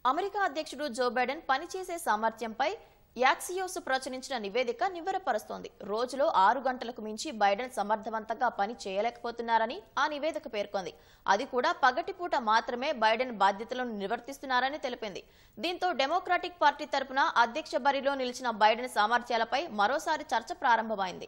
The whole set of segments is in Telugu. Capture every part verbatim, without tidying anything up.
అమెరికా అధ్యక్షుడు జో బైడెన్ పనిచేసే సామర్థ్యంపై యాక్సియోస్ ప్రచురించిన నివేదిక నివ్వెరపరుస్తోంది. రోజులో ఆరు గంటలకు మించి బైడెన్ సమర్థవంతంగా పని చేయలేకపోతున్నారని ఆ నివేదిక పేర్కొంది. అది కూడా పగటిపూట మాత్రమే బైడెన్ బాధ్యతలను నిర్వర్తిస్తున్నారని తెలిపింది. దీంతో డెమోక్రాటిక్ పార్టీ తరపున అధ్యక్ష బరిలో నిలిచిన బైడెన్ సామర్థ్యాలపై మరోసారి చర్చ ప్రారంభమైంది.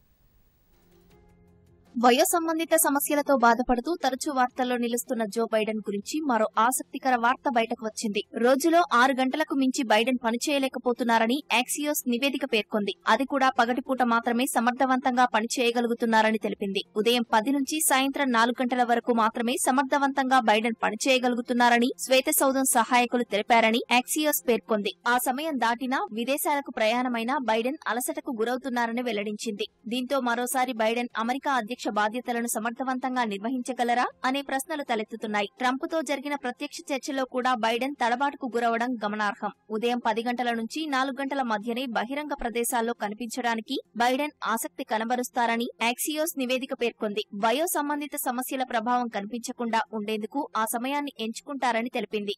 వయో సంబంధిత సమస్యలతో బాధపడుతూ తరచూ వార్తల్లో నిలుస్తున్న జో బైడెన్ గురించి మరో ఆసక్తికర వార్త బయటకు వచ్చింది. రోజులో ఆరు గంటలకు మించి బైడెన్ పనిచేయలేకపోతున్నారని యాక్సియోస్ నివేదిక పేర్కొంది. అది కూడా పగటిపూట మాత్రమే సమర్థవంతంగా పనిచేయగలుగుతున్నారని తెలిపింది. ఉదయం పది నుంచి సాయంత్రం నాలుగు గంటల వరకు మాత్రమే సమర్థవంతంగా బైడెన్ పనిచేయగలుగుతున్నారని శ్వేతసౌధం సహాయకులు తెలిపారని యాక్సియోస్ పేర్కొంది. ఆ సమయం దాటినా విదేశాలకు ప్రయాణమైన బైడెన్ అలసటకు గురవుతున్నారని వెల్లడించింది. దీంతో మరోసారి బైడెన్ అమెరికా అధ్యక్ష బాధ్యతలను సమర్థవంతంగా నిర్వహించగలరా అనే ప్రశ్నలు తలెత్తుతున్నాయి. ట్రంప్ తో జరిగిన ప్రత్యక్ష చర్చలో కూడా బైడెన్ తడబాటుకు గురవడం గమనార్హం. ఉదయం పది గంటల నుంచి నాలుగు గంటల మధ్యనే బహిరంగ ప్రదేశాల్లో కనిపించడానికి బైడెన్ ఆసక్తి కనబరుస్తారని యాక్సియోస్ నివేదిక పేర్కొంది. వయో సంబంధిత సమస్యల ప్రభావం కనిపించకుండా ఉండేందుకు ఆ సమయాన్ని ఎంచుకుంటారని తెలిపింది.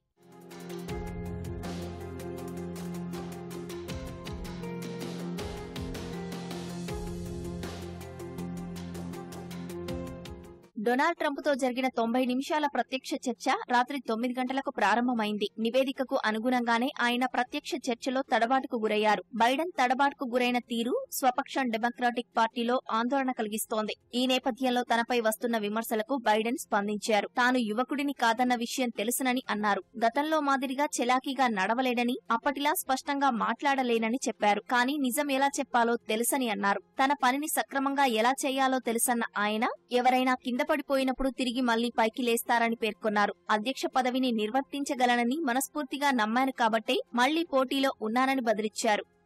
డొనాల్డ్ ట్రంప్ తో జరిగిన తొంభై నిమిషాల ప్రత్యక్ష చర్చ రాత్రి తొమ్మిది గంటలకు ప్రారంభమైంది. నివేదికకు అనుగుణంగానే ఆయన ప్రత్యక్ష చర్చలో తడబాటుకు గురయ్యారు. బైడెన్ తడబాటుకు గురైన తీరు స్వపక్షం డెమోక్రాటిక్ పార్టీలో ఆందోళన కలిగిస్తోంది. ఈ నేపథ్యంలో తనపై వస్తున్న విమర్శలకు బైడెన్ స్పందించారు. తాను యువకుడిని కాదన్న విషయం తెలుసునని అన్నారు. గతంలో మాదిరిగా చెలాకీగా నడవలేనని, అప్పటిలా స్పష్టంగా మాట్లాడలేనని చెప్పారు. కానీ నిజం ఎలా చెప్పాలో తెలుసని అన్నారు. తన పనిని సక్రమంగా ఎలా చేయాలో తెలుసన్న ఆయన ఎవరైనా కింద పడిపోయినప్పుడు తిరిగి మళ్లీ పైకి లేస్తారని పేర్కొన్నారు. అధ్యక్ష పదవిని నిర్వర్తించగలనని మనస్ఫూర్తిగా నమ్మాను కాబట్టే మళ్లీ పోటీలో ఉన్నానని బదిలిచ్చారు.